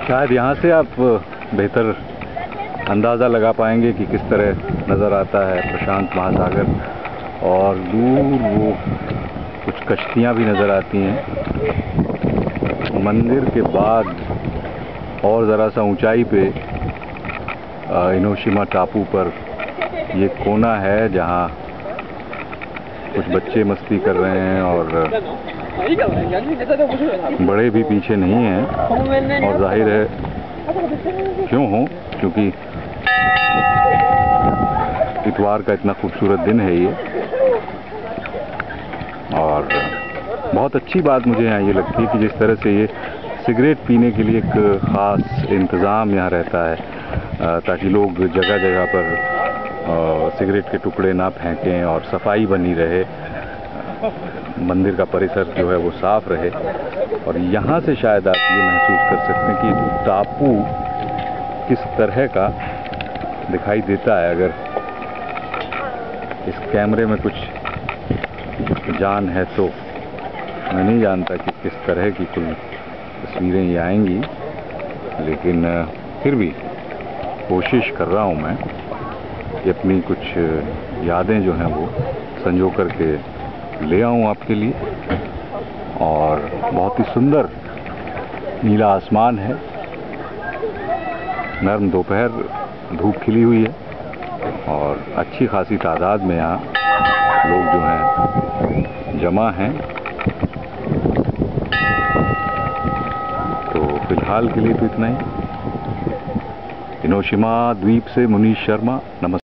शायद यहाँ से आप बेहतर अंदाज़ा लगा पाएंगे कि किस तरह नज़र आता है प्रशांत महासागर, और दूर वो कुछ कश्तियाँ भी नज़र आती हैं। मंदिर के बाद और ज़रा सा ऊंचाई पे इनोशिमा टापू पर ये कोना है जहाँ कुछ बच्चे मस्ती कर रहे हैं और बड़े भी पीछे नहीं हैं, और जाहिर है क्यों हो, क्योंकि इतवार का इतना खूबसूरत दिन है ये। और बहुत अच्छी बात मुझे यहाँ ये लगती है कि जिस तरह से ये सिगरेट पीने के लिए एक ख़ास इंतज़ाम यहाँ रहता है ताकि लोग जगह जगह पर सिगरेट के टुकड़े ना फेंकें और सफाई बनी रहे, मंदिर का परिसर जो है वो साफ़ रहे। और यहाँ से शायद आप ये महसूस कर सकते हैं कि टापू किस तरह का दिखाई देता है। अगर इस कैमरे में कुछ जान है तो मैं नहीं जानता कि किस तरह की कुल तस्वीरें ये आएंगी, लेकिन फिर भी कोशिश कर रहा हूँ मैं कि अपनी कुछ यादें जो हैं वो संजो करके ले आऊँ आपके लिए। और बहुत ही सुंदर नीला आसमान है, नर्म दोपहर धूप खिली हुई है और अच्छी खासी तादाद में यहाँ लोग जो हैं जमा हैं। तो फिलहाल के लिए तो इतना ही। इनोशिमा द्वीप से मुनीश शर्मा, नमस्कार।